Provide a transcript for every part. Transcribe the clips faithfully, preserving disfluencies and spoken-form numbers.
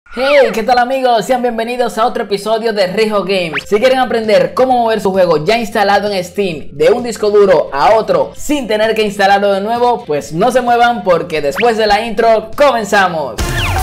Hey, ¿qué tal amigos? Sean bienvenidos a otro episodio de Rijo Games. Si quieren aprender cómo mover su juego ya instalado en Steam de un disco duro a otro sin tener que instalarlo de nuevo, pues no se muevan porque después de la intro comenzamos.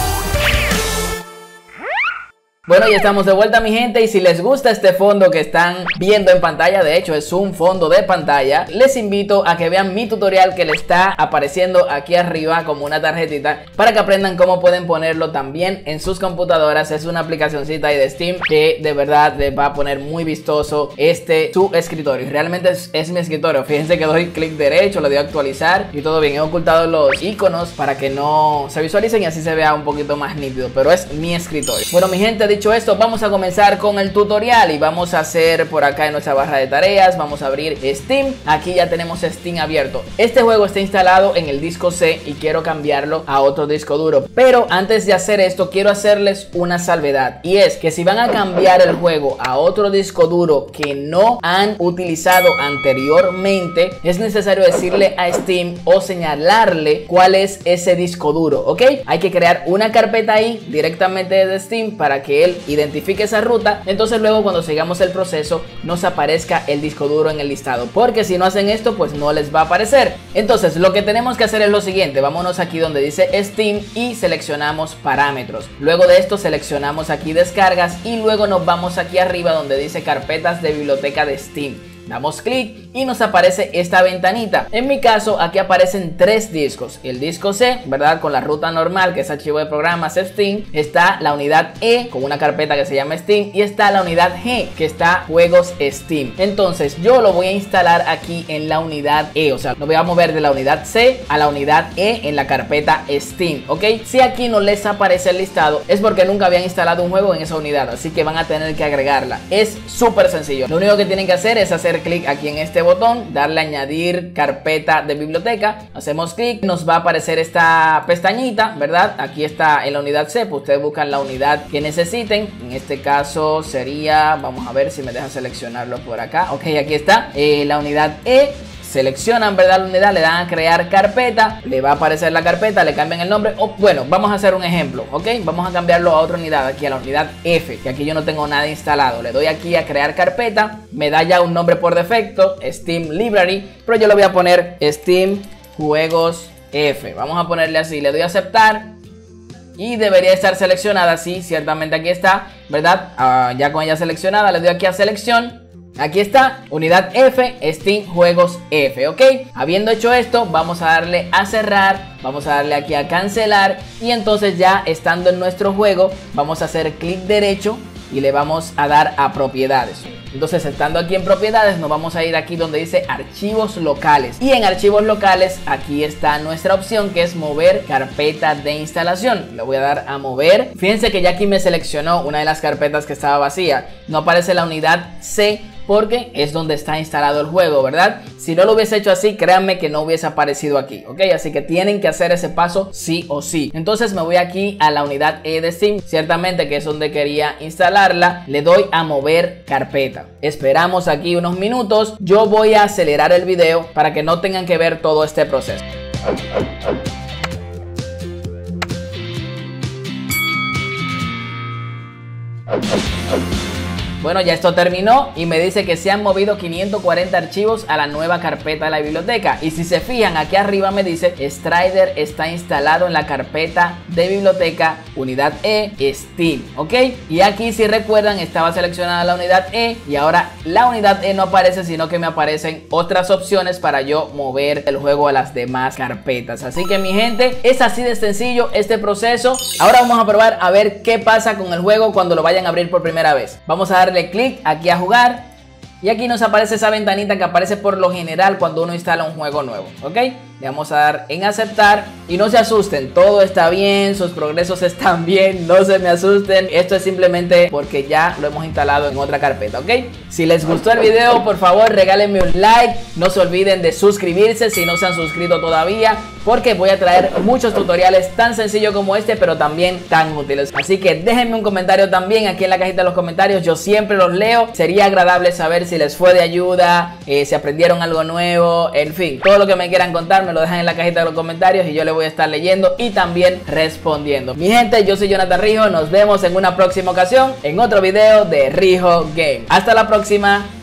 Bueno, ya estamos de vuelta mi gente, y si les gusta este fondo que están viendo en pantalla, de hecho es un fondo de pantalla, les invito a que vean mi tutorial que le está apareciendo aquí arriba como una tarjetita para que aprendan cómo pueden ponerlo también en sus computadoras. Es una aplicacioncita ahí de Steam que de verdad les va a poner muy vistoso este su escritorio. Realmente es, es mi escritorio, fíjense que doy clic derecho, le doy a actualizar y todo bien. He ocultado los iconos para que no se visualicen y así se vea un poquito más nítido, pero es mi escritorio. Bueno mi gente, dicho esto, vamos a comenzar con el tutorial y vamos a hacer por acá en nuestra barra de tareas, vamos a abrir Steam. Aquí ya tenemos Steam abierto. Este juego está instalado en el disco C y quiero cambiarlo a otro disco duro, pero antes de hacer esto quiero hacerles una salvedad, y es que si van a cambiar el juego a otro disco duro que no han utilizado anteriormente, es necesario decirle a Steam o señalarle cuál es ese disco duro, ¿ok? Hay que crear una carpeta ahí directamente desde Steam para que él identifique esa ruta. Entonces luego cuando sigamos el proceso nos aparezca el disco duro en el listado, porque si no hacen esto pues no les va a aparecer. Entonces lo que tenemos que hacer es lo siguiente: vámonos aquí donde dice Steam y seleccionamos parámetros. Luego de esto seleccionamos aquí descargas y luego nos vamos aquí arriba donde dice carpetas de biblioteca de Steam. Damos clic y nos aparece esta ventanita. En mi caso aquí aparecen tres discos: el disco C, ¿verdad? Con la ruta normal, que es archivo de programas Steam. Está la unidad E con una carpeta que se llama Steam, y está la unidad G que está juegos Steam. Entonces yo lo voy a instalar aquí en la unidad E, o sea lo voy a mover de la unidad C a la unidad E en la carpeta Steam, ¿ok? Si aquí no les aparece el listado es porque nunca habían instalado un juego en esa unidad, así que van a tener que agregarla. Es súper sencillo, lo único que tienen que hacer es hacer clic aquí en este botón, darle a añadir carpeta de biblioteca, hacemos clic, nos va a aparecer esta pestañita, ¿verdad? Aquí está en la unidad C, pues ustedes buscan la unidad que necesiten. En este caso sería, vamos a ver si me deja seleccionarlo por acá. Ok, aquí está, eh, la unidad E. Seleccionan, ¿verdad? La unidad, le dan a crear carpeta, le va a aparecer la carpeta, le cambian el nombre. O, bueno, vamos a hacer un ejemplo, ¿ok? Vamos a cambiarlo a otra unidad, aquí a la unidad F, que aquí yo no tengo nada instalado. Le doy aquí a crear carpeta, me da ya un nombre por defecto, Steam Library, pero yo le voy a poner Steam Juegos F. Vamos a ponerle así, le doy a aceptar y debería estar seleccionada. Sí, ciertamente aquí está, ¿verdad? Uh, ya con ella seleccionada, le doy aquí a selección. Aquí está, unidad F, Steam Juegos F, ¿ok? Habiendo hecho esto, vamos a darle a cerrar, vamos a darle aquí a cancelar, y entonces ya estando en nuestro juego, vamos a hacer clic derecho y le vamos a dar a propiedades. Entonces estando aquí en propiedades nos vamos a ir aquí donde dice archivos locales, y en archivos locales aquí está nuestra opción que es mover carpeta de instalación. Le voy a dar a mover. Fíjense que ya aquí me seleccionó una de las carpetas que estaba vacía, no aparece la unidad C porque es donde está instalado el juego, ¿verdad? Si no lo hubiese hecho así, créanme que no hubiese aparecido aquí, ¿ok? Así que tienen que hacer ese paso sí o sí. Entonces me voy aquí a la unidad E de Steam, ciertamente que es donde quería instalarla. Le doy a mover carpeta. Esperamos aquí unos minutos. Yo voy a acelerar el video para que no tengan que ver todo este proceso. Bueno, ya esto terminó y me dice que se han movido quinientos cuarenta archivos a la nueva carpeta de la biblioteca. Y si se fijan, aquí arriba me dice Strider está instalado en la carpeta de biblioteca unidad E Steam, ¿ok? Y aquí, si recuerdan, estaba seleccionada la unidad E y ahora la unidad E no aparece, sino que me aparecen otras opciones para yo mover el juego a las demás carpetas. Así que mi gente, es así de sencillo este proceso. Ahora vamos a probar a ver qué pasa con el juego cuando lo vayan a abrir por primera vez. Vamos a darle clic aquí a jugar y aquí nos aparece esa ventanita que aparece por lo general cuando uno instala un juego nuevo, ¿ok? Le vamos a dar en aceptar y no se asusten, todo está bien, sus progresos están bien, no se me asusten. Esto es simplemente porque ya lo hemos instalado en otra carpeta, ¿ok? Si les gustó el video, por favor regálenme un like, no se olviden de suscribirse si no se han suscrito todavía, porque voy a traer muchos tutoriales tan sencillos como este, pero también tan útiles. Así que déjenme un comentario también aquí en la cajita de los comentarios, yo siempre los leo. Sería agradable saber si les fue de ayuda, eh, si aprendieron algo nuevo, en fin, todo lo que me quieran contar me lo dejan en la cajita de los comentarios y yo le voy a estar leyendo y también respondiendo. Mi gente, yo soy Jonathan Rijo, nos vemos en una próxima ocasión en otro video de Rijo Game. Hasta la próxima.